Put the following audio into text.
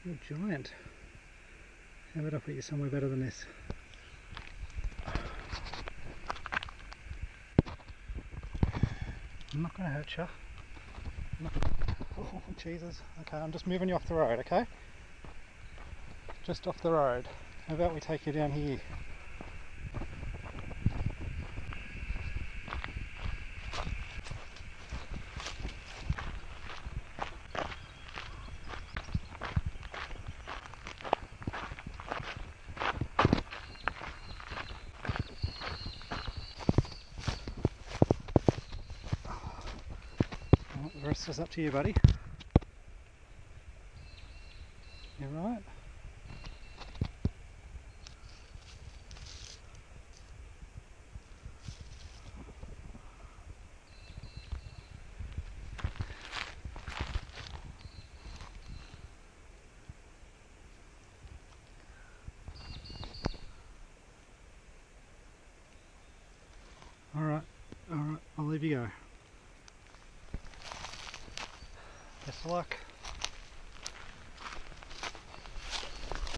You're giant. How about I put you somewhere better than this? I'm not going to hurt you. Oh, Jesus. Okay, I'm just moving you off the road, okay? Just off the road. How about we take you down here? Well, the rest is up to you, buddy. You right? Alright, I'll leave you go. Best of luck.